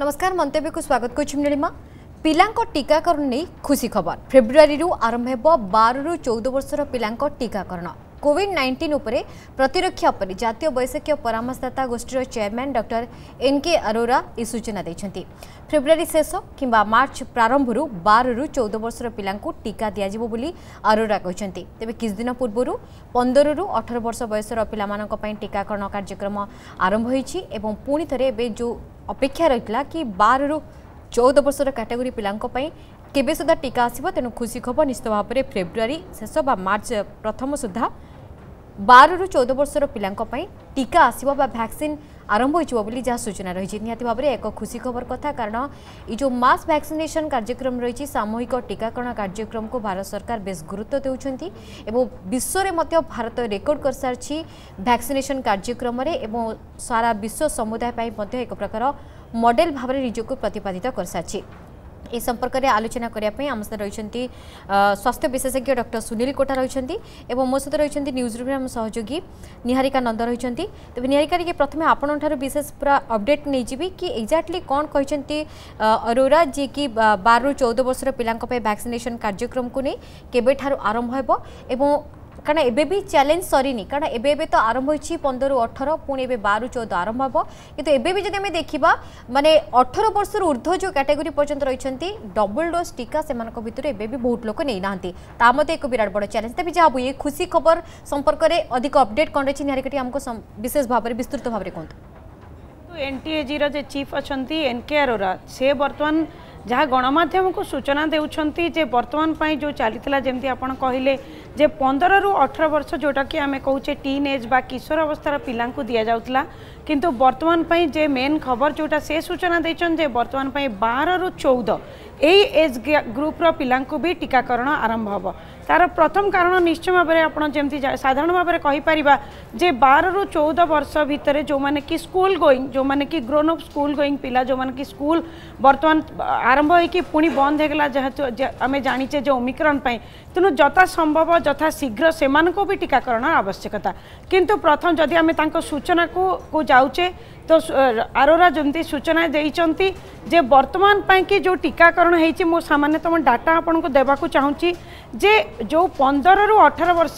नमस्कार मंतव्य को स्वागत करीमा पिलांको टीकाकरण नहीं खुशी खबर फेब्रुआरी आरंभ हो 12 रु 14 वर्षर पिलांको टीकाकरण कोविड-19 उपरे प्रतिरक्षा पर जातीय वैषयिक परामर्शदाता गोष्ठीर चेयरमैन डॉक्टर एनके अरोरा यह सूचना देते। फेब्रुआरी शेष किंबा मार्च प्रारंभ 12 रु 14 वर्षर पिलांको टीका दियाजिबो बोली अरोरा कहते। तेबे किछ दिन पूर्व 15 रु 18 वर्ष बयसर पिलामानक पई टीकाकरण कार्यक्रम आरंभ होईछि एवं पुणी थरे एबे जो अपेक्षा रहितला कि 12 रु 14 वर्षर कैटेगोरी पिलांको पई केबे सुधा टीका आसिबो तेनु खुशी खबर निश्चित भाव में फेब्रुआरी शेष बा मार्च प्रथम सुधा 12 रु 14 वर्षर पिलांको पई टीका आसिबो बा वैक्सीन आरंभ होइछबो बोली जहा सूचना रही निहाती भाव में एक खुशी खबर कथा कारण ये जो मास वैक्सीनेशन कार्यक्रम रही सामूहिक टीकाकरण कार्यक्रम को भारत सरकार बेस गुरुत्व देउछंती एवं विश्व में भारत रेकर्ड कर सारी वैक्सीनेशन कार्यक्रम एवं सारा विश्व समुदाय पाई एक प्रकार मॉडल भाव में निजक प्रतिपादित कर सारी ए संपर्क में आलोचना करने आम सहित रही स्वास्थ्य विशेषज्ञ डॉक्टर सुनील कोटा रही मो सहित रही न्यूज रूम आम सहयोगी निहारिका नंद रही तेज निहारिका टी प्रथम आपंठ विशेष पूरा अपडेट नहीं जी कि एक्जाक्टली कौन कहते अरोरा जी कि 12 रु 14 वर्षर पिला वैक्सीनेशन कार्यक्रम को नहीं केबे ठारू आरंभ हो कारण एबे भी चैलेंज सरीनी कारण एबे तो आरंभ होइछि 15 रु 18 पुणी एबे 12 रु 14 आरंभ हो किंतु एबे भी जदि हमें देखिबा माने 18 वर्ष रु ऊर्ध्व जो कैटेगरी पर्यंत रहिछंती डबल डोज टीका सेमानक भितर एबे भी बहुत लोक नै नाहंती ता मते एक विराट बड़ चैलेंज तबे जाबु ये खुशी खबर संपर्क रे अधिक अपडेट कोन रछि निहारिकटी हमको विशेष भाव रे विस्तृत भाव रे कोन एनटीएजी रो जे चीफ अछंती एनके अरोरा से वर्तमान जहाँ गणमाध्यम को सूचना देउछंती जे वर्तमान पाई जो चलीथिला जेमती आपण कहिले जे 15 रु 18 वर्ष जोटा कि आमे कहूचे टीन एज बा किशोर अवस्थार पिला दिया जाउतला किंतु वर्तमान पाई जे मेन खबर जोटा से सूचना देछन जे वर्तमान पाई 12 रु 14 एई एज ग्रुप रो पिला भी टीकाकरण आरंभ होबो तार प्रथम कारण निश्चय भाव में आपड़ जमी साधारण भाव में कहीपर जे 12 रु 14 वर्ष भितर जो मैंने कि स्कूल गोईंग जो मैंने कि ग्रोन अप स्कूल गोईंग पिला जो मैंने कि स्कूल बर्तमान आरंभ होगी पुणी बंद होगला जहाँ आम जाचे जो ओमिक्रॉन तेणु यथा संभव यथा शीघ्र से भी टीकाकरण आवश्यकता किंतु प्रथम जदि आम सूचना को जाऊे तो अरोरा जमती सूचना देइचंती जे वर्तमान पाई कि जो टीकाकरण होती मो सामान्यतम डाटा आपन को देबाकू चाहूँगी जे जो 15 रु 18 वर्ष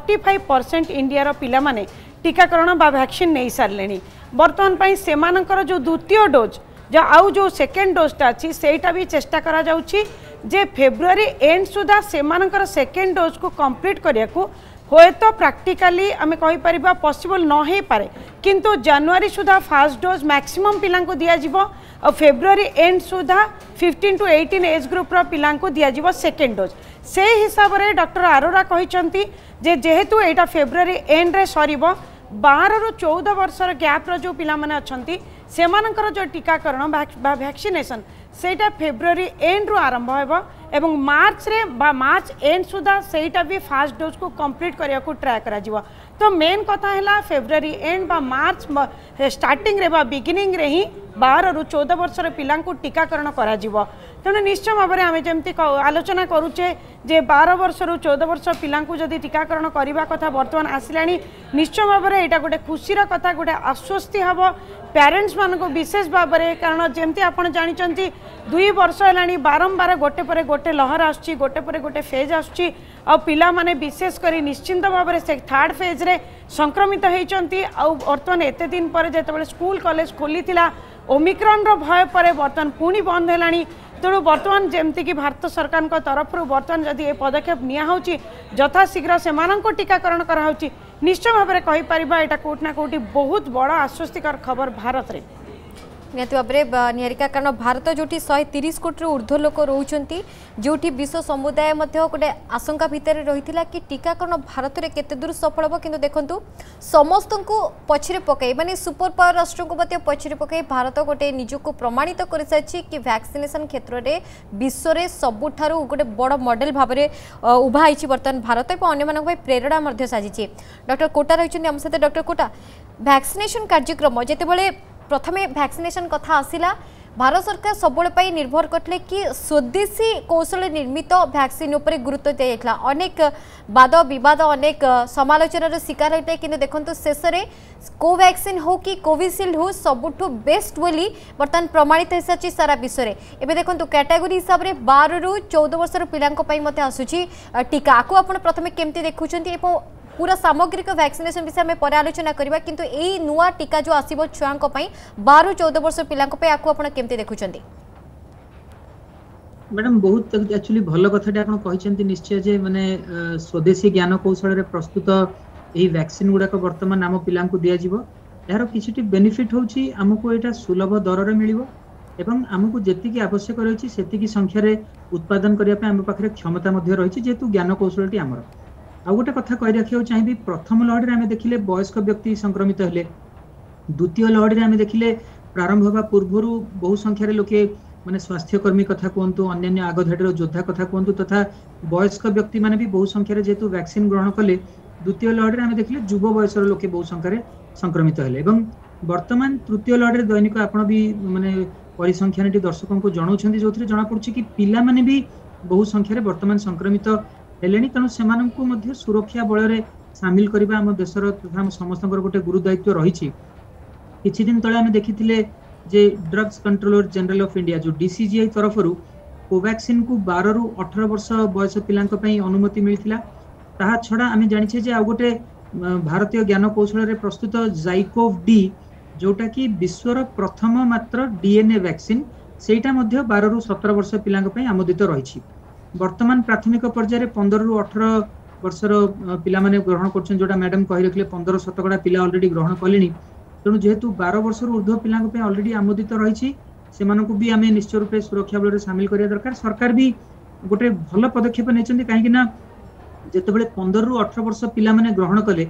45% इंडिया पिला माने टीकाकरण बा वैक्सीन नहीं सारे वर्तमान पाई सेमानकर जो द्वितीय डोज जो आउ जो सेकेंड डोजटा अच्छी सेटा भी चेष्टा करा जाउची जे फेब्रुआरी एंड सुधा सेमानकर सेकेंड डोज को कंप्लीट करिया को होए तो प्रैक्टिकली आम कहीपर पॉसिबल न हो पारे किंतु जनवरी सुधा फास्ट डोज मैक्सिमम पिला दिया जिवो और फेब्रुआरी एंड सुधा 15 टू 18 एज ग्रुप पिला दिया जिवो सेकेंड डोज से हिसाब रे डॉक्टर अरोरा कहिसंती जे जेहेतु एटा फेब्रुआरी एंड रे सरीबो 12 रु 14 वर्षर गैप रो जो पिला माने अछंती सेमानकर जो टीकाकरण बा वैक्सीनेशन सेटा फेब्रुआरी एंड रु आरंभ होबो एवं मार्च रे बा मार्च एंड सुधा सेटा भी फास्ट डोज को कंप्लीट करिया को ट्राई करा जिवो तो मेन कथा है फेब्रुआरी एंड बा मार्च स्टार्टिंग रे बा बिगिनिंग रे ही 12 रु 14 वर्षर पिला टीकाकरण करा जिवो तेणु निश्चय भाव में आम जमी आलोचना करुचे जे 12 वर्ष रु 14 वर्ष पिला जदि टीकाकरण करने कथा बर्तमान आसला निश्चय भाव में यहाँ गोटे खुशीर कथा गोटे आश्वस्ति हम पेरेंट्स मान को विशेष भाव में कारण जमी आप जानते 2 वर्ष है बारंबार गोटे पर गोटे लहर आसुची गोटे पर गोटे फेज आसुची आ पिला माने विशेष करी निश्चिंत भाव में से थर्ड फेज रे संक्रमित होती बर्तमान एत दिन पर जो स्कूल कॉलेज खोली ओमिक्रॉन रो भय पर बर्तमान पुणी बंद है तेणु बर्तमान जमती कि भारत सरकार तरफ बर्तमान जदि ये पदक्षेप नियाहोची यथाशीघ्र से टीकाकरण कराहोची निश्चय भाव में कहीपर यहाँ कौटना कौटी बहुत बड़ आश्वस्तिकर खबर भारत रे निहती भाव में निहारिका कारण भारत जो 130 कोटी ऊर्ध्व लोक रोचंती जो विश्व समुदाय गोटे आशंका भितर रही कि टीकाकरण भारत में केते दूर सफल हम किंतु देखंतु समस्त को पछरे पकाई माने सुपर पावर राष्ट्र को पछरे पकाई भारत गोटे निजको प्रमाणित कर सारी कि वैक्सीनेशन क्षेत्र में विश्व में सबुठारु गोटे बड़ मॉडल भाव में उभा होती बर्तमान भारत और अन्य प्रेरणा साजिचे डॉक्टर कोटा रही आम सहित डॉक्टर कोटा वैक्सीनेशन कार्यक्रम जितेबाला प्रथमे वैक्सीनेशन कथा आसिला भारत सरकार सबुले निर्भर करते कि स्वदेशी कौशल निर्मित वैक्सीन उपरे गुरुत्व दिया अनेक वाद विवाद अनेक समालोचनार शिकार होता है कि देखो शेष में कोवैक्सीन हो कि कोविशील्ड हो सबुठु बेस्ट बोली बर्तमान प्रमाणित हो सारी सारा विश्व में एवं देखो कैटेगोरी हिसाब से 12 ରୁ 14 वर्षर पिलांई आसूची टीका आपको आप प्रथम केमती देखुं पूरा सामग्रिक वैक्सीनेशन विषय में पर आलोचना करबा किंतु एई नुआ टीका जो आसीबो छुआंको पई 12 ରୁ 14 वर्ष पिलांको पई आकु आपण केमते देखुचंदी मैडम बहुत एक्चुअली भलो कथाटे आपण कहिसेंती निश्चय जे माने स्वदेशी ज्ञान कौशल रे प्रस्तुत एही वैक्सीन गुडा वर्तमान आम पिलांको दिया जिवो यार किछिटी बेनिफिट होउची हमको एटा सुलभ दर रे मिलिवो एवं हमको जेतिकी आवश्यक रहिछि सेतिकी संख्या रे उत्पादन करिया पे हम पाखरे क्षमता मध्ये रहिछि जेतु ज्ञान कौशलटी हमर आ गोटे कथा कहि रखियो चाहिबी प्रथम लहरी आमे देखिले वयस्क व्यक्ति संक्रमित हेले द्वितीय लहरी आमे देखिले प्रारंभ होबा पूर्वरु बहु संख्या रे लोके माने स्वास्थ्य कर्मी कथा कहंतु अन्य आगधाडीर योद्धा कथा कहंतु तथा वयस्क व्यक्ति माने भी बहु संख्या रे जेतु वैक्सीन ग्रहण कले द्वितीय लहरी आमे देखिले युवा वयसर लोके बहु संख्या रे संक्रमित हेले एवं वर्तमान तृतीय लहरी दैनिक आपण भी माने परिसंख्यानटी दर्शकों को जणाउछन्ती जोथरे जणा पड़छि कि पिला माने भी बहु संख्या रे वर्तमान संक्रमित हेलेनी तेणु सेमानंकु मध्य सुरक्षा बल रे शामिल करबा हम देशर तथा हम समस्तकर गोटे गुरु दायित्व रहिछि किछि दिन तळे हम देखिथिले जे drugs controller general of India जो डीसीजीआई तरफ रु कोवैक्सीन को 12 ରୁ 18 वर्ष बयस पिलांक पई अनुमति मिलिथिला ताहा छडा हम जानिछे जे आ गोटे भारतीय ज्ञान कौशल रे प्रस्तुत जाइकोव डी जोटा कि विश्वर प्रथम मात्र डीएनए वैक्सीन सेटा मध्य 12 ରୁ 17 वर्ष पिलांक पई आमोदित रहिछि वर्तमान प्राथमिक पर्यायर 15 ରୁ 18 वर्षर पिला माने ग्रहण करछन जोटा मैडम कहि रखले 15% पिला ऑलरेडी ग्रहण कलेनी तेणु जेहेतु 12 वर्ष ऊर्ध्व पिला ऑलरेडी आमोदित रही से भी आम निश्चय रूपे सुरक्षा बल सामिल करिया दरकार सरकार भी गोटे भल पदक्षेप नहीं कहीं जितेबाला 15 ରୁ 18 वर्ष पिला माने ग्रहण कले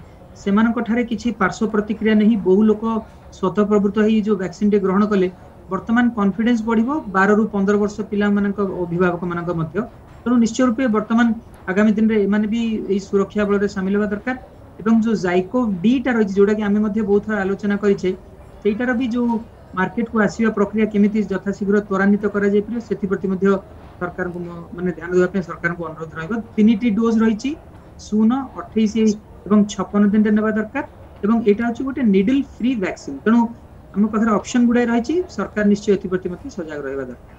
से किसी पार्श्व प्रतिक्रिया नहीं बहु लोक स्वतः प्रवृत्त हो जो वैक्सीन टे ग्रहण कले वर्तमान कॉन्फिडेंस बढ़िबो 12 ରୁ 15 वर्ष पिला मानक अभिभावक मानक मध्य तेणु निश्चय रूपे वर्तमान आगामी दिन रे एमाने भी एई सुरक्षा बल रे शामिल होबा दरकार एवं जो जाइकोव डी टा रही जोटा कि आमे मध्य बहुत थर आलोचना करिछे सेटार भी जो मार्केट को आसीबा प्रक्रिया केमिति यथाशीघ्र त्वरान्वित करा जाय परियो सेति प्रति मध्य सरकार को माने ध्यान देबा पे सरकार को अनुरोध रहइबो 3टी डोज रहिछि 0 28 एवं 56 दिन रे नेबा दरकार एवं एटा होछि गोटे निडल फ्री वैक्सीन तेणु हम पाखरे ऑप्शन गुडा रहिछि सरकार निश्चय एति प्रति मध्य सजग रहइबा दरकार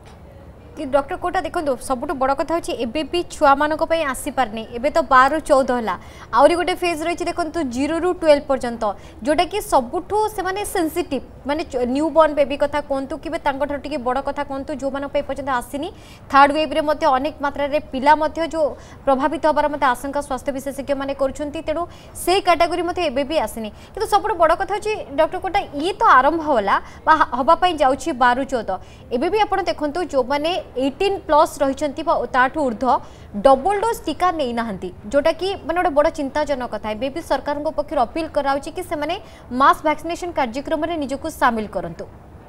कि डॉक्टर कोटा देखो सबुठ बड़ कथा होची एबे भी छुआ मानक पई आसी पारनी एबे तो 12 ରୁ 14 हला आउरी गोटे फेज रही देखो 0 ରୁ 12 पर्यंत जोटा कि सबुठ से माने सेंसिटिव माने न्यू बॉर्न बेबी कथा कोंतु कि तांको ठर टिके बड़ कथा कोंतु जो मानक पई पर्यंत आसीनी थर्ड वेव रे मते अनेक मात्रा रे पिला मते जो प्रभावित होबार मते आशंका स्वास्थ्य विशेषज्ञ माने करूछंती तेणु से कैटेगरी मते एबे भी आसीनी किंतु सबुठ बड़ कथा होची डॉक्टर कोटा ये तो आरंभ होला बा हबा पई जाउची 12 ରୁ 14 एबे भी आपण देखंतु जो माने 18+ रही ऊर्ध डबल डोज टीका नहीं नहांती जोटा कि माने गोटे बड़ चिंताजनक कथा है भी सरकार पक्ष अपील कराउची कि से माने मास वैक्सीनेशन कार्यक्रम रे निजको शामिल करंतु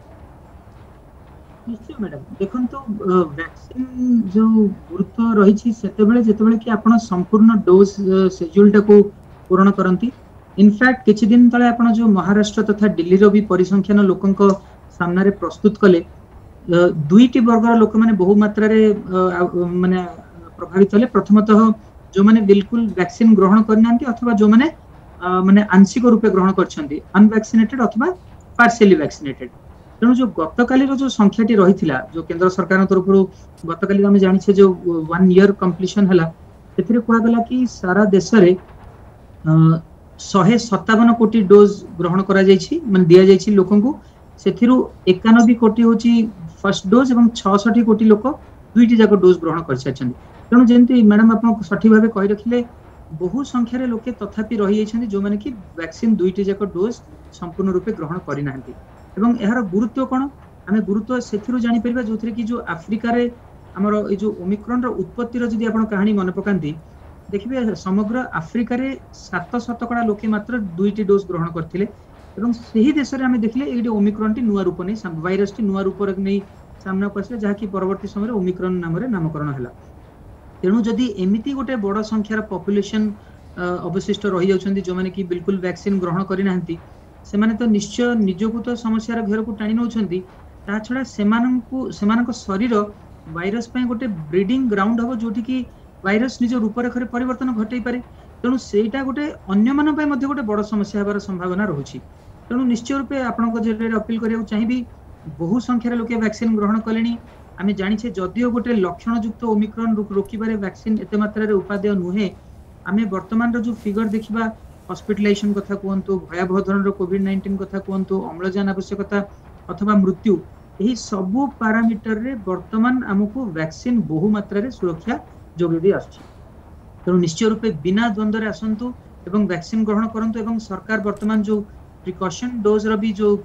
निश्चय मैडम देखंतु वैक्सीन जो गुरुत्व रही सेतेबेले कि आपण संपूर्ण डोज शेड्यूल टाको पूर्ण करंती इनफैक्ट किछि दिन तळे आपण जो महाराष्ट्र तथा दिल्ली रो भी परिसंख्यान लोकंक सामने प्रस्तुत कले दुईटी वर्गर लोक मैंने बहु मात्रा माने प्रभावित हेले प्रथमतः जो माने बिल्कुल वैक्सीन ग्रहण करना अथवा जो माने माने आंशिक रूपे ग्रहण करछंती अनवैक्सीनेटेड अथवा पार्शियली वैक्सीनेटेड तेणु जो गतकाली जो संख्याटी रही जो केंद्र सरकार तरफ गतकाली आम जानी जो 1 ईयर कंप्लीशन है कहगला कि सारा देश में 157 कोटी डोज ग्रहण करा माने दिया जाइछि लोकन को सेथिरु 91 कोटी होची फर्स्ट डोज एवं 66 कोटी लोक दुईटी जाक डोज ग्रहण कर सारिछन्ती तेणु जेंति मैडम आपन सठी भाबे कहि रखिले बहु संख्या रे लोके तथापि रही जाइछन्ती जो माने कि वैक्सीन दुईटी जाक डोज संपूर्ण रूपे ग्रहण करि नाहंती एवं एहार गुरुत्व कोन आमे गुरुत्व सेथिरु जानि परिबा जोथरे कि जो अफ्रिका रे हमर ए जो ओमिक्रॉन रो उत्पत्ति रो जदि आपन कहानी मन पकांती देखिबे समग्र अफ्रिका रे 7% लोके मात्र दुईटी डोज ग्रहण करथिले एवं सही देश में आम देखले ये ओमिक्रॉन टी नुआ रूप नहीं भाइरस टी नुआ रूप नहीं सामना को आसे जहाँकि परवर्ती समय ओमिक्रॉन नाम नामकरण है तेणु जदि एमती गोटे बड़ संख्यार पॉपुलेशन अवशिष्ट रही जाउछन्ती जो माने कि बिल्कुल वैक्सीन ग्रहण करि नाहंती से माने तो निश्चय निजको तो समस्या घेर को टाणी नउछन्ती ता छड़ा सेमानक शरीर वायरस पे गोटे ब्रीडिंग ग्राउंड हम जोठी कि वायरस निज रूपरेखा परिवर्तन घटई पारे तेणु सेटा गोटे अन्य मान पे गोटे बड़ समस्या होबार संभावना रहुछि तेणु निश्चय रूपे आपनक जरिए अपील करिया चाहिबी बहु संख्यार लोके वैक्सीन ग्रहण कलेनी आमे जानिछे जदियो गोटे लक्षणयुक्त ओमिक्रॉन रोकिबारे वैक्सीन एते मात्रा रे उपादेय नुहे आमे वर्तमान रो जो फिगर देखिबा हॉस्पिटलाइजेशन कथा कहतु भयावह धरण कोविड-19 कथा कहतु अम्लजान आवश्यकता अथवा मृत्यु यही सबु पैरामीटर रे वर्तमान आमको वैक्सीन बहु मात्रा रे सुरक्षा जोगे दी आछि तेणु निश्चय रूपे बिना द्वंद्व आसतु एवं वैक्सीन ग्रहण करंतु एवं सरकार वर्तमान जो प्रिकॉशन डोज रो भी जो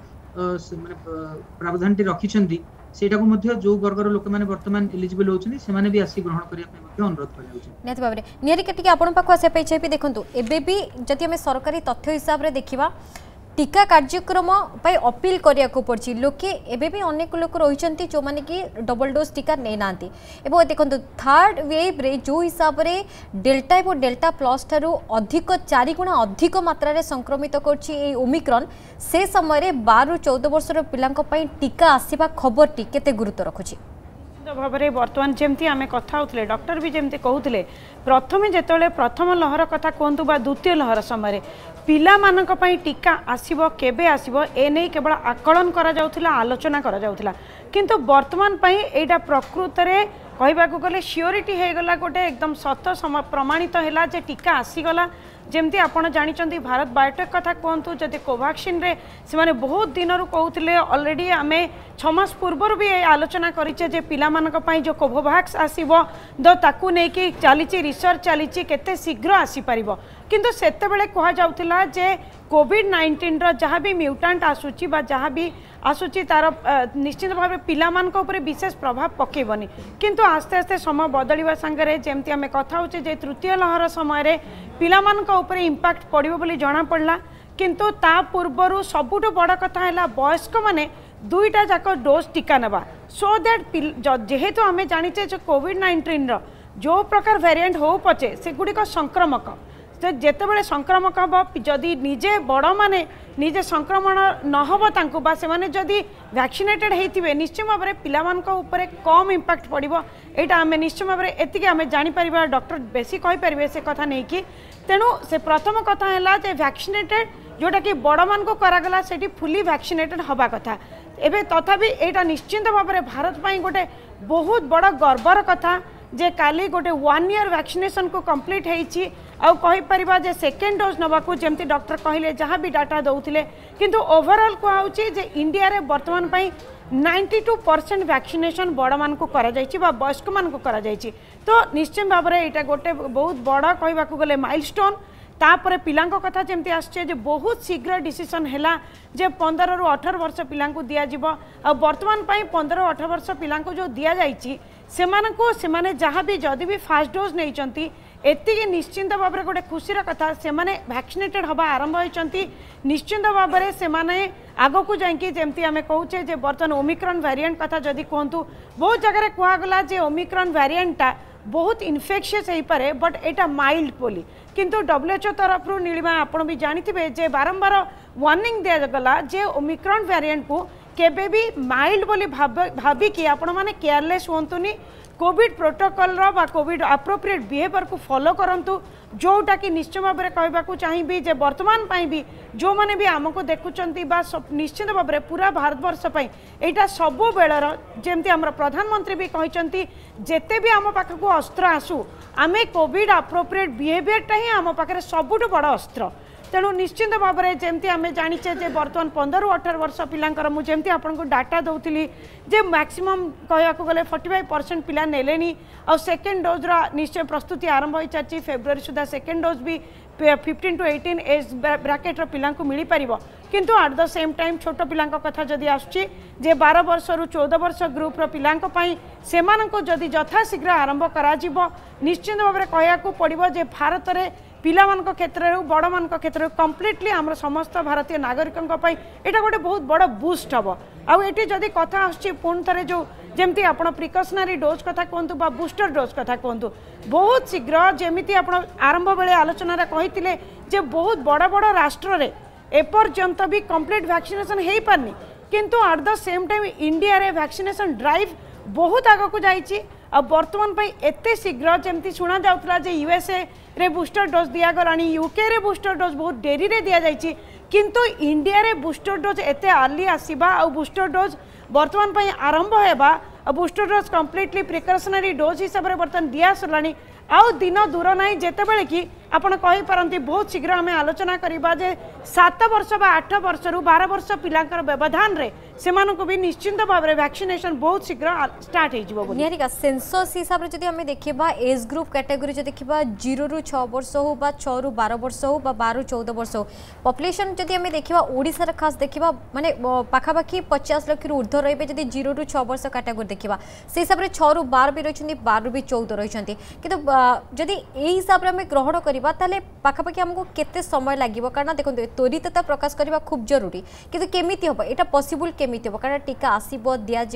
प्रावधान रखिछंदी सेटा को मध्य जो वर्गर लोक माने वर्तमान एलिजिबल होछनी से माने भी आसी ग्रहण करिया पे मध्य अनुरोध करिया होछि नेत बाबरे नियरि केटिक आपन पाखो आसे पे छेपी देखंतु एबे भी जति हमें सरकारी तथ्य हिसाब रे देखिबा टीका कार्यक्रम पाई अपील करिया को पड़छि लोके एबे भी अनेक लोक रहिचंती जो माने कि डबल डोज टीका नै नांती एबो देखंतु थर्ड वेव रे जो हिसाब रे डेल्टा एवं डेल्टा प्लस थारु अधिक 4 गुणा अधिक मात्रा रे संक्रमित करछि ए ओमिक्रॉन से समय रे 12 ରୁ 14 वर्षर पिलांक पई टीका आसीबा खबर टी केते गुरुत्व रखुछि भाव में बर्तमान जमती आम कथा होते डॉक्टर भी जमती कहते प्रथम जिते प्रथम लहर कथा कहतु बा द्वितीय लहर समय पिला मानक पई टीका आसीबो केबे आसीबो ए नहीं केवल आकलन करा जाउथिला आलोचना करा जाउथिला किंतु वर्तमान पई एटा प्रकृत रे कहबा को गले श्योरिटी हे गला गोटे एकदम सत प्रमाणित हैला जे टीका आसीगला जमती आपड़ जानी भारत बायोटेक कथा कहतु जदि कोवैक्सीन रे से माने बहुत दिन कहते ऑलरेडी आम 6 मास पूर्व भी आलोचना करिचे जे पिला मानक पई जो कोवैक्स आसीबो द ताकू नै कि चलीची रिसर्च चलीची केते शीघ्र आसी परिबो किंतु सेते बेले कहा जाउथिला जे कोविड-19 रो जहाँ भी म्यूटेंट आसुची बा जहाँ भी आसुची तार निश्चित भाव पिला मानक ऊपर विशेष प्रभाव पकेबनी किंतु आस्ते आस्ते समय बदलिवा संगे जेमती आम कथा होचे जे तृतीय लहर समय पिला मानक ऊपर इंपैक्ट पड़िबो बोली जणा पड़ला किंतु ता पूर्वरु सबुठु बड़ कथा हैला वयस्क माने दुईटा जाक डोज टीका नेबा सो दैट जेहेतु आम जानिचे जो कोविड-19 रो जो प्रकार वेरिएंट हो पचे से गुड़िक संक्रमक जितेबाला संक्रमक हम जदि निजे बड़ माने निजे संक्रमण नहब बा से माने जदि वैक्सीनेटेड होते निश्चय भाव में पिला ऊपर कम इंपैक्ट पड़ो यहाँ आम निश्चय भाव में एति आम जापर डॉक्टर बेसी कहींपर से कथा नहीं कि तेणु से प्रथम कथा है वैक्सीनेटेड जोटा कि बड़ मान को करागला से फुली वैक्सीनेटेड हवा कथा एवं तथापि यहाँ निश्चिंत भाव में भारत पर गोटे बहुत बड़ गर्वर कथा जे काली गोटे 1 ईयर वैक्सीनेशन को कंप्लीट होईची आउ कहि परिबा जे सेकेंड डोज नबाकू जेमती डॉक्टर कहले जहाँ भी डाटा दौथिले किंतु ओवरऑल कहउची जे इंडिया रे वर्तमान पई 92% वैक्सीनेशन बड़ मान को करा जायछि बा वयस्क मान को करा जायछि तो निश्चय भाव में एटा गोटे बहुत बड़ कहबाकू गले माइलस्टोन तापर पिलांको कथा जमती आसचे जे बहुत शीघ्र डिसीजन हैला जे 15 ରୁ 18 वर्ष पिलांको दिया जिवो आ वर्तमान पई 15 ରୁ 18 वर्ष पिलांको जो दिया जायछि सेमाने जहाँ भी जदि भी फास्ट डोज नहीं एति निश्चिंत भाव में गोटे खुशीर कथा से वैक्सीनेटेड हवा आरंभ होती निश्चिंत भाव में से आग को जाकि जमती आम कहे जे बर्तमान ओमिक्रॉन वेरिएंट कथा जदि कहतु बहुत जगह कहगला जे ओमिक्रॉन वेरिएंटा बहुत इनफेक्शियस हो पारे बट एटा माइल्ड बोली किंतु WHO तरफ नीलिमा आपण भी जानिथिबे जे बारंबार वार्निंग दिया गला जे ओमिक्रॉन वेरिएंट को केबे भी माइल्ड बोली भाभी कि आपण माने केयरलेस होंतुनी कोविड प्रोटोकॉल रो बा कोविड एप्रोप्रिएट बिहेवियर को फॉलो करंतु जोटा कि निश्चय भाव में कहबाकू चाहिए जे वर्तमान पाई भी जो माने भी आमको देखुचंती बा निश्चित भाव में पूरा भारतवर्ष पाई एटा सबु बेलर जेमती हमर प्रधानमंत्री भी कहचंती जेते भी आम पाखकू अस्त्र आसू आमे कोविड एप्रोप्रिएट बिहेवियरटा ही आम पाखरे सबुठु बड़ अस्त्र तेणु निश्चिंत भाव में जमती आम जाचे जे बर्तमान 15 ରୁ 18 वर्ष पिलांकर मुझे आपको डाटा दौली जे मैक्सिमम कहूँ गले 45% पिला नेले और सेकेंड डोज निश्चय प्रस्तुति आरंभ हो सारी फेब्रुआरी सुधा सेकेंड डोज भी 15 to 18 एज ब्राकेट पिला मिल पार किंतु एट द सेम टाइम छोट पिला कथा जदि आसुची जे 12 वर्ष ରୁ 14 वर्ष ग्रुप पिलांई से जदि यथाशीघ्र आरंभ करा निश्चित भाव में कहूँ पड़ो जे भारत में पिला क्षेत्र में बड़ मान क्षेत्र में कम्प्लीटली आम समस्त भारतीय नागरिकों यहाँ गोटे बहुत बड़ बूस्ट हम आठी जदि कथा आसुणी थे जो जमती आप प्रिकसनारी डोज कथा कहतु बा बूस्टर डोज कथा कहतु बहुत शीघ्र जमीती आप आरंभ बेले आलोचना कही बहुत बड़ बड़ राष्ट्र में एपर्यंत भी कंप्लीट वैक्सीनेशन हो पारनी किंतु at the same time India रे वैक्सीनेशन ड्राइव बहुत आग को जाइए। बर्तमान एते शीघ्र जमती शुणा जाउतला जे यूएसए रे बूस्टर डोज दिया गलानी, यूके रे बूस्टर डोज बहुत डेरी रे दिया जाइए, किंतु इंडिया रे बूस्टर डोज एते अर्ली आसीबा आ बूस्टर डोज बर्तमान आरंभ हेबा, booster dose completely precautionary dose हिसाब से बर्तमान दिया सरलानी। आउ दिन दूर ना जितेबाला कि आपण कही पारती बहुत शीघ्र आम आलोचना करवा जे 7 वर्ष बा 8 वर्ष रु 12 वर्ष पिलांकर व्यवधान रे सेमानको भी निश्चिंत भाव में वैक्सीनेशन बहुत शीघ्र स्टार्ट हो निहारिका सेंसस हिसाब से जब देखा एज ग्रुप कैटेगरी जो देखा 0 रु 6 वर्ष हो 6 रु 12 वर्ष हो 12 रु 14 वर्ष हो पॉपुलेशन जब आम देखा ओडिशा खास देखा माने पाखापाखि 50 लाख रु ऊर्ध रही जब 0 रु 6 वर्ष कैटेगरी देखा से हिसाब से 6 रु 12 भी रही 12 रु भी 14 रही कि जदि यही हिसाब से आम ग्रहण करवा ताले पाखापाखि आमको केते समय लगे कारण देखो त्वरितता प्रकाश करने खूब जरूरी किंतु केमिति हम यहाँ पॉसिबल केमिति हम कारण टीका आसब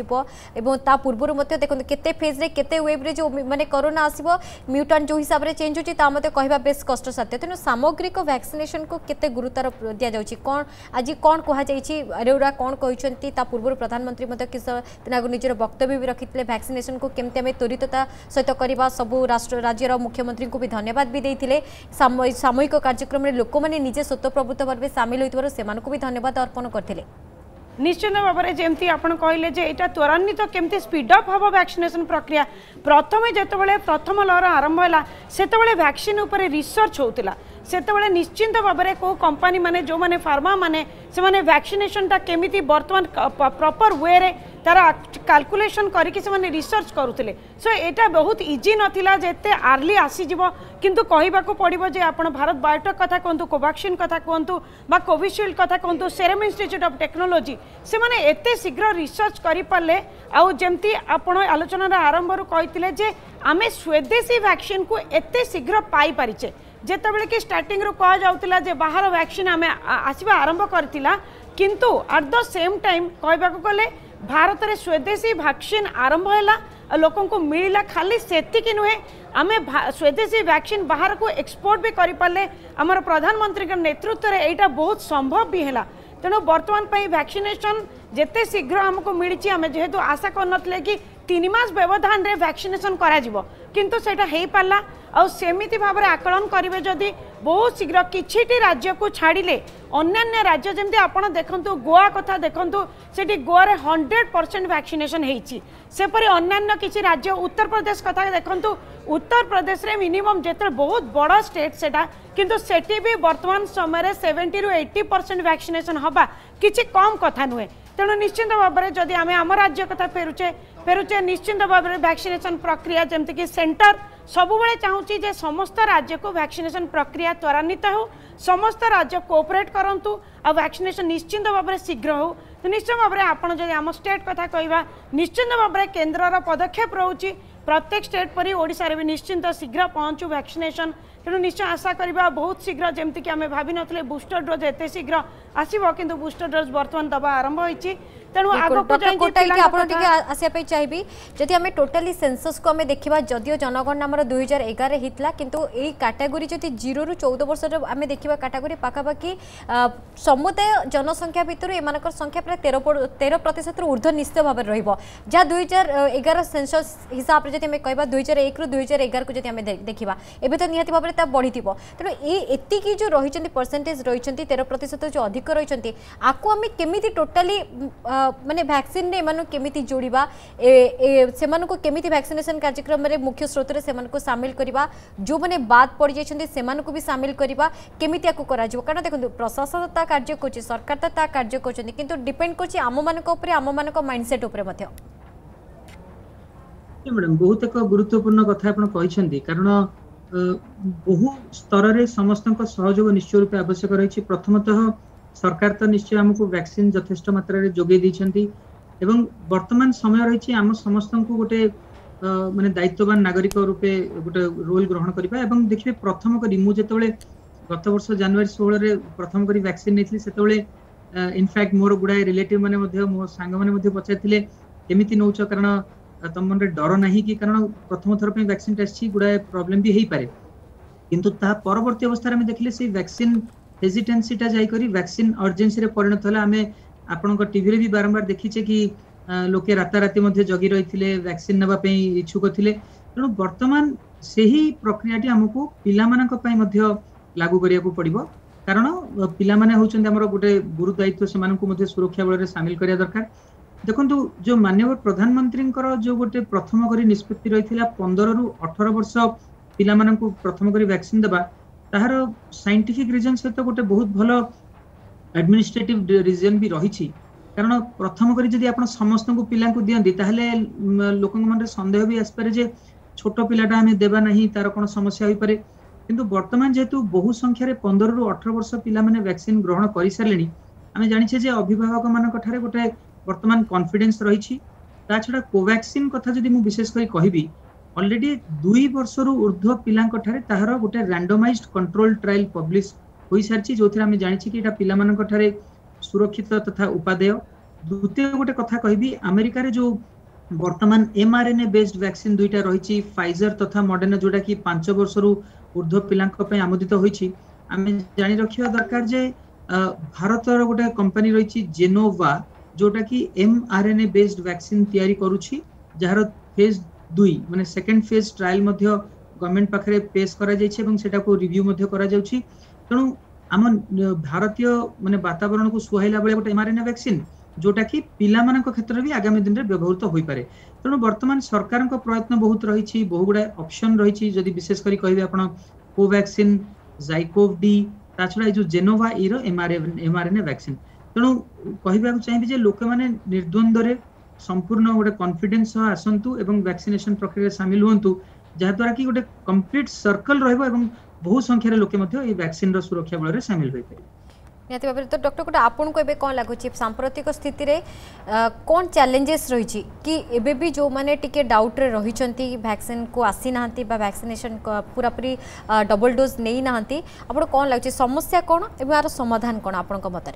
दिज्व पूर्व देखो केते फेज रे केते वेब रे जो माने कोरोना आसब म्यूटांट जो हिसाब से चेंज होची ता मते कहबा बेस कष्ट साध्य तेणु सामग्रिक वैक्सीनेशन को केते गुरुतर दिया जाउची कौन आज कौन कहा जाइछि अरेउरा कौन कहिसंती ता पूर्व प्रधानमंत्री मते किस दिनागु निजर वक्तव्य भी रखितले वैक्सीनेशन को केमते आमे त्वरितता सहित करबा सबु राष्ट्र राज्यर मुख्यमंत्री को भी धन्यवाद भी देइथिले सामूहिक कार्यक्रम में लोक मैंने निजे स्वतःप्रभुत भाव सामिल होइतबार सेमानकु भी धन्यवाद अर्पण करथिले। निश्चित भाव में जमती आप कहले जे एटा त्वरान्वित केमती स्पीडअप हम वैक्सीनेशन प्रक्रिया प्रथम जितेबाला प्रथम लहर आरंभ है से वैक्सीन उपर रिसर्च होता से निश्चिंत भाव में कौ कंपनी माने जो माने फार्मा माने से माने वैक्सीनेशनटा केमिति वर्तमान प्रॉपर वे रे तार कैलकुलेशन करके से माने रिसर्च करुले सो एटा बहुत इजी नथिला जेते आर्ली आसीजिवो किंतु कहबाको पड़िबो जे आपण भारत बायोटेक कथा कहतु कोवैक्सीन कथा कहतु बा कोविशील्ड कथा कहतु सेरम इंस्टीट्यूट ऑफ टेक्नोलॉजी से माने एते शीघ्र रिसर्च करि पाले आउ जेमती आपण आलोचना आरंभ रु कहितले जे आमे स्वदेशी वैक्सीन को एते शीघ्र पाई परिचे जेतेबेले कि स्टार्टिंग रो कहा जाउतिला जे बाहर वैक्सीन आमे आसीबा आरंभ करतिला किंतु एट द सेम टाइम कहबाको गले भारत रे स्वदेशी वैक्सीन आरंभ हैला लोकों को मिलला खाली सेतिकी नुहे आमे स्वदेशी वैक्सीन बाहर को एक्सपोर्ट भी करि पाले हमर प्रधानमंत्री के नेतृत्व रे एटा बहुत संभव भी हैला तेणु बर्तमान पई वैक्सीनेशन जेते शीघ्र हमको मिली आमे जेहेतु आशा करनथले कि 3 मास व्यवधान रे वैक्सीनेशन करा जिवो किंतु सेटा हेई पाला आ सेमिति भाव में आकलन करेंगे जदि बहुत शीघ्र किछिटी राज्य को छाड़िले अन्य राज्य जमती आपड़ देखु गोवा कथा देखु से गोवा रे 100% वैक्सीनेशन होती सेपरी अन्य किसी राज्य उत्तर प्रदेश कथा देखु उत्तर प्रदेश रे मिनिमम जिते बहुत बड़ा स्टेट सेटा किंतु सेठी भी वर्तमान समय 70 ରୁ 80% वैक्सीनेशन हवा किसी कम कथा नुहे तेणु निश्चिंत भाव में जदि आम आम राज्य कथा फेरुचे निश्चिंत भाव में वैक्सीनेशन प्रक्रिया जमती कि सेंटर सबुबले चाहूँगी जे समस्त राज्य को वैक्सीनेशन प्रक्रिया त्वरान्वित हो समस्त राज्य कोऑपरेट करंतु आ वैक्सीनेशन निश्चिंत भाव में शीघ्र हो तो निश्चित भाव में आपड़ जब आम स्टेट कथा कहवा निश्चिंत भाव में केन्द्र पदक्षेप रोचे प्रत्येक स्टेट परी ओडिशा रे भी निश्चिंत शीघ्र पहुँचू वैक्सीनेशन तेणु निश्चय आशा करवा बहुत शीघ्र जमती कि आम भावी नथिले बूस्टर डोज एते शीघ्र आसीबो किंतु बूस्टर डोज वर्तमान दबा आरंभ होईची तेणु आसिया चाहिए जदि आम टोटाली सेंसस को आम देखा जदियो जनगणना आम 2011 होता किंतु यही कैटेगरी जदि 0 ରୁ 14 वर्ष आम देखा कैटेगरी पाखापाखि समुदाय जनसंख्या भितर एम संख्या प्राय 13% ऊर्ध्व निश्चित भाव में रहा 2011 सेंसस हिसाब से जब कह 2001 ରୁ 2011 को जब देखा एवं तो निहती भाव में बढ़ी तेणु ये जो रही परसेंटेज रही 13% जो अधिक रही आपको आम केमी टोटाली माने वैक्सीन ने एमानु केमिति जोड़िबा सेमानु को केमिति वैक्सीनेशन कार्यक्रम में मुख्य स्रोत रे सेमानु को शामिल करिबा जो माने बाद पड़ जाइछन्ती सेमानु को भी शामिल करिबा केमिति आकु करा जिवो कारण देखंतु प्रशासन ता कार्य कोछि सरकार ता कार्य कोछन्ती किंतु डिपेंड कोछि आम मानक ऊपर आम मानक माइंडसेट ऊपर मध्य मैडम बहुत एक गुरुत्वपूर्ण कथा आपण कहिसंती कारण बहु स्तर रे समस्त सहयोग निश्चय रूप आवश्यक रही प्रथमतः सरकार तो निश्चय आमको वैक्सीन यथेष्ट मात्रा रे जोगे दैछंती एवं वर्तमान समय रही आम समस्त को गोटे माने दायित्ववान नागरिक रूपे गोटे रोल ग्रहण करबा एवं देखिए प्रथम करी मु जेतेबेले गत वर्ष जनवरी 16 रे प्रथम करी वैक्सीन नेथली सेतेबेले इनफैक्ट मोर गुडाय रिलेटिव माने मध्ये मो सांग माने मध्ये पचाइथिले केमिति नौच कारण तम मन रे डर नाही कि कारण प्रथम थर पे वैक्सीन टेस्ट गुडाय प्रॉब्लम भी हेई पारे किंतु ता परवर्ती अवस्था रे हम देखले से वैक्सीन हेजिटेंसीटा जाई करी वैक्सीन अर्जेंसी रे परिणत होला आमे आपण टीवी भी बारंबार देखीचे कि लोके राताराति मध्य जगी रही वैक्सीन नेबा पे इच्छुक थिले तेणु वर्तमान सेही प्रक्रियाटी हमको पिला मानक पई मध्य लागू करिया को पड़िबो कारण पिला माने होचंदी हमर गोटे गुरु दायित्व से मानक मध्य सुरक्षा बल रे शामिल करिया दरकार देखंतु जो माननीय प्रधानमंत्री जो गोटे प्रथम करी निष्पत्ति रही 15 रु 18 वर्ष पिला मानक प्रथम करी वैक्सीन देबा ताहार साइंटिफिक रीजन सहित गोटे बहुत भलो एडमिनिस्ट्रेटिव रीजन भी रही कारण प्रथम करी जदि आपण समस्त को पिला को दियंदी ताहले लोक मन रे संदेह भी आसपारे जे छोट पिलाटा आमे देबा नहीं तार कोन समस्या होई पारे किंतु वर्तमान जेतु बहु संख्या रे 15 रु 18 वर्ष पिला माने वैक्सीन ग्रहण करि सारलेनी आमे जानि छे जे अभिभावक मान कठारे गोटे वर्तमान कॉन्फिडेंस रही ता छडा कोवैक्सीन कथा जदि मु विशेष करी कहिबी ऑलरेडी 2 वर्ष रु ऊर्ध्व पिला कठारे ताहार गोटे रैंडमाइज्ड कंट्रोल ट्रायल पब्लिश होई सारची जोथिरा आमे जानि छी कि एटा पिला मान कठारे सुरक्षित तथा उपादेय द्वितीय गोटे कथा कहिबी अमेरिका रे जो वर्तमान mRNA बेस्ड वैक्सीन दुईटा रही फाइजर तथा मॉडर्ना जोटा कि 5 वर्ष रु ऊर्ध्व पिलांक पे आमोदित होईछि आमे जानि रखिया दरकार जे भारत रो गोटे कंपनी रही जेनोवा जोटा कि mRNA बेस्ड वैक्सीन तैयारी करूछि जहार फेज 2 माने सेकंड फेज ट्रायल मध्य गवर्नमेंट पाखरे पेश करा जायछि एवं सेटा को रिव्यू मध्य करा जाउछि तेणु आम भारतीय माने वातावरण को सुहाइला बेले गोटे mRNA वैक्सीन जोटा कि पिला मानक क्षेत्र भी आगामी दिन में व्यवहृत होई पारे तेणु वर्तमान सरकार को प्रयत्न बहुत रही बहु गुड़ा ऑप्शन रही जदि विशेष करी कहिबे आपण कोवैक्सीन जाइकोव डी ता छडा जो जेनोवा इरो mRNA वैक्सीन तेणु कहबा चाहिए जे लोक माने निर्द्वंद रे संपूर्ण गोटे कॉन्फिडेंस आसंतु एवं वैक्सीनेशन प्रक्रिया सामिल होंतु जहा द्वारा कि गोटे कंप्लीट सर्कल रहबो एवं बहु संख्या रे लोके मध्ये ए वैक्सीन रो सुरक्षा बल रे शामिल होई पारे निहती भाव तो डॉक्टर कोटा आपन को एबे कोन लागुची सांप्रतिक स्थिति रे कोन चैलेंजेस रही कि एबे भी जो माने टिके डाउट रे रहिचंती वैक्सीन को आसी नाहंती बा वैक्सीनेशन पूरा पूरी डबल डोज नै नाहंती आपन कोन लागुची समस्या कोन एबे आर समाधान कोन आपन को मतरे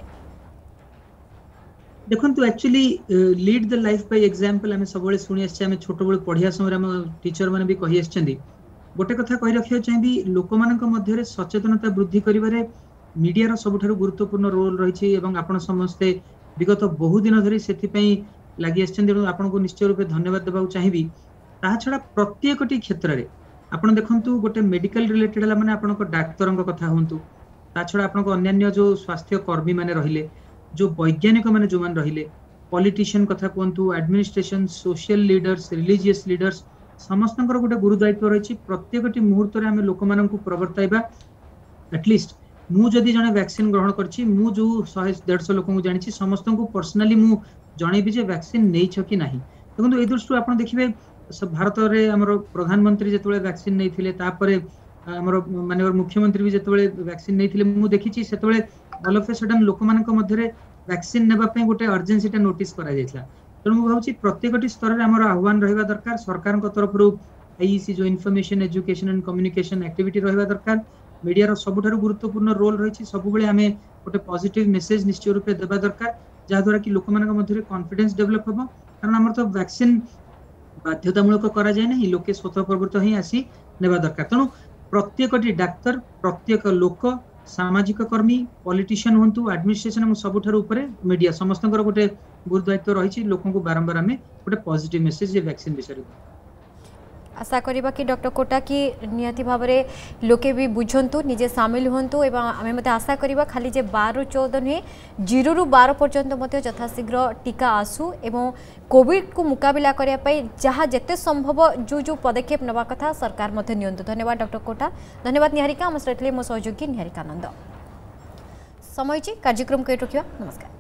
देखंतु actually lead the life by example हमें सबले सुनि आछे हमें छोट बड़ पढिया समय हम टीचर माने भी कहि आछछंदी गोटे कथा कहि रखियो चाहिबी लोक मानक मध्य रे सचेतनता वृद्धि करिवारे मीडिया रो सबठारु गुरुत्वपूर्ण रोल रही एवं आपण समस्ते विगत बहु दिन धरी सेति पई लागि आछन देनु आपण को निश्चय रूपे धन्यवाद देबा चाहिबी ता छडा प्रत्येकटी क्षेत्र रे आपण देखंतु गोटे मेडिकल रिलेटेड हला माने आपण को डाक्टरन को कथा होंतु ता छडा आपण को अन्य जो स्वास्थ्य कर्मी माने रहिले जो वैज्ञानिक माने जो मान रहिले पॉलिटिशियन कथा कोंतु administration social leaders religious leaders समस्तनकर गोटे गुरु दायित्व रही प्रत्येकटी मुहूर्त रे हमें लोक मानन को प्रवर्ताइबा एटलिस्ट मु जदि जने वैक्सीन ग्रहण करछि मु जो 100-150 लोक को जानि छि समस्त को पर्सनली मु जणेबी जे वैक्सीन नै छ कि नाही देखंतु ए दृष्टि आपण देखिबे भारत रे हमर प्रधानमंत्री जेतबे वैक्सीन नै थिले तापरे हमर माननीय मुख्यमंत्री भी जेतबे वैक्सीन नै थिले मु देखि छि सेतबे ऑल ऑफ ए सडन लोक मानक मध्य रे वैक्सीन नेबा पे गोटे अर्जेंसीटा नोटिस करा जायछला तेणु मु भाबुछि प्रत्येकटी स्तर रे हमर आह्वान रहिबा दरकार सरकार को तरफ रु आईईसी जो information education and communication activity रहिबा दरकार मीडिया रो सबठारु गुरुत्वपूर्ण रोल रही सब बेले आमे गोटे पॉजिटिव मेसेज निश्चय रूपे देबा दरकार जहा द्वारा कि लोक मानक मध्य कॉन्फिडेंस डेवलप होबो कारण हमर तो वैक्सीन बाध्यतामूलक करा जाय नहीं लोके स्वतः प्रवृत्त ही आसी नेबा दरकार तेणु प्रत्येकटी डाक्तर प्रत्येक लोक सामाजिक कर्मी पॉलिटिशियन होंतु एडमिनिस्ट्रेशन सबठारु ऊपर मीडिया समस्तकर गोटे गुरुदायित्व रही लोक को बारंबार आमे गोटे पॉजिटिव मेसेज जे वैक्सीन विषय आशा करिबा कि डॉक्टर कोटा की नियति भाव में लोके भी बुझंतु निजे सामिल होंतु एवं आमे मते आशा करिबा खाली जे 12 रु 14 नुहे 0 रु 12 पर्यंत मते यथाशीघ्र टीका आसु एवं कोविड को मुकाबला करिया पई जहा जेते संभव जो जो पदक्षेप नवा कथा सरकार मते नियंतु धन्यवाद डॉक्टर कोटा धन्यवाद निहारिका हम सहित मो सहयोगी निहारिका आनंद समय कार्यक्रम को रखिया नमस्कार।